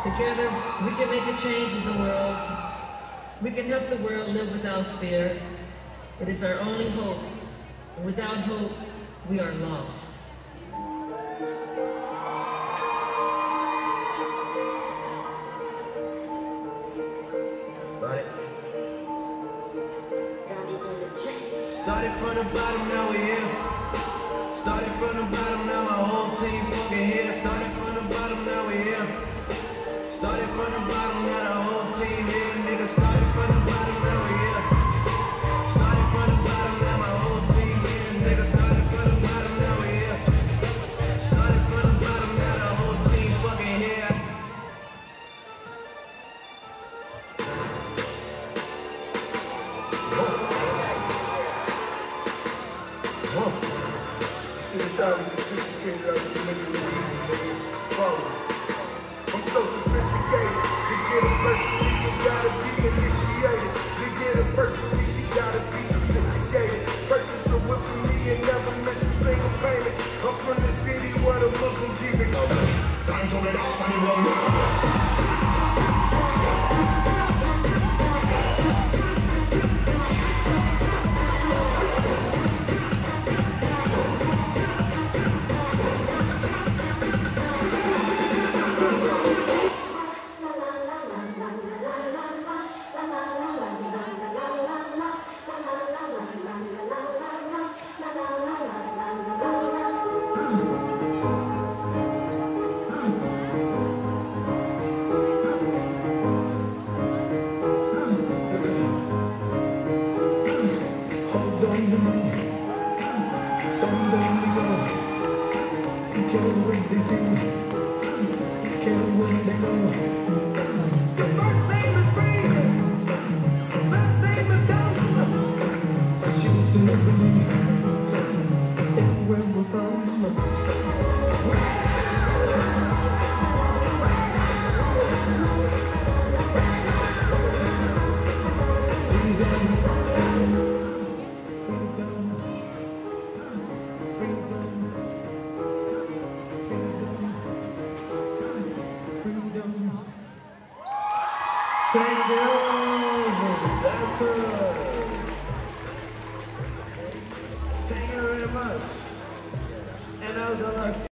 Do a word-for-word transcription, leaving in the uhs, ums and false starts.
Together, we can make a change in the world. We can help the world live without fear. It is our only hope. And without hope, we are lost. Started. Started from the bottom, now we're here. Started from the bottom, now my whole team fucking here. Started from the bottom, now we're here. Started from the bottom, now the whole team here. Nigga, started from the bottom, now we're here. Started from the bottom, now my whole team here. Nigga, started from the bottom, now we're here. Started from the bottom, now the whole team fucking here. Shit is highly sophisticated, I just make it look easy, nigga. Follow. I'm so sophisticated. To get a personally, you gotta be initiated. To get a personally, she gotta be sophisticated. Purchase a whip for me and never miss a single payment. I'm from the city where the Muslims even go. Time to get off on the road. Thank you, that's it. Thank you very much. And now the last